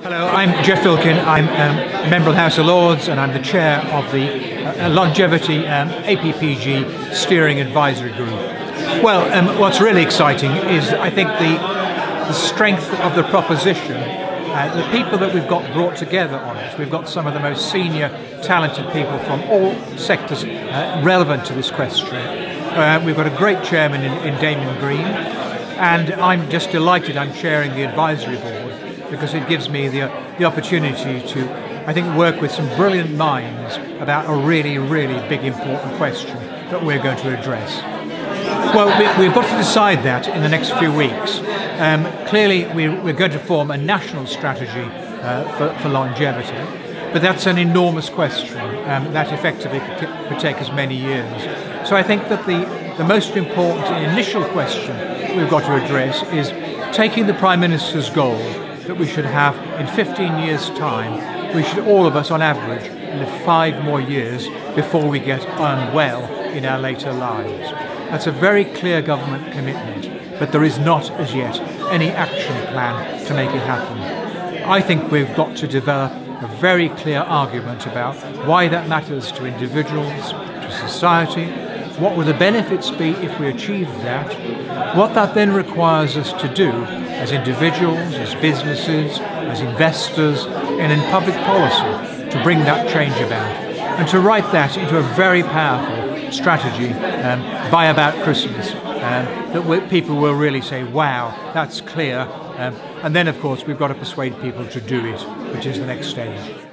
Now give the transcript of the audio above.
Hello, I'm Jeff Filkin. I'm a member of the House of Lords and I'm the chair of the Longevity APPG Steering Advisory Group. Well, what's really exciting is I think the strength of the proposition, the people that we've got brought together on it. We've got some of the most senior, talented people from all sectors relevant to this question. We've got a great chairman in Damien Green, and I'm just delighted I'm chairing the advisory board, because it gives me the opportunity to, I think, work with some brilliant minds about a really, really big, important question that we're going to address. Well, we've got to decide that in the next few weeks. Clearly, we're going to form a national strategy for longevity, but that's an enormous question that effectively could take us many years. So I think that the most important initial question we've got to address is taking the Prime Minister's goal that we should have in 15 years' time, we should all of us on average live 5 more years before we get unwell in our later lives. That's a very clear government commitment, but there is not as yet any action plan to make it happen. I think we've got to develop a very clear argument about why that matters to individuals, to society, what would the benefits be if we achieved that, what that then requires us to do as individuals, as businesses, as investors, and in public policy to bring that change about, and to write that into a very powerful strategy by about Christmas, that people will really say, wow, that's clear, and then of course we've got to persuade people to do it, which is the next stage.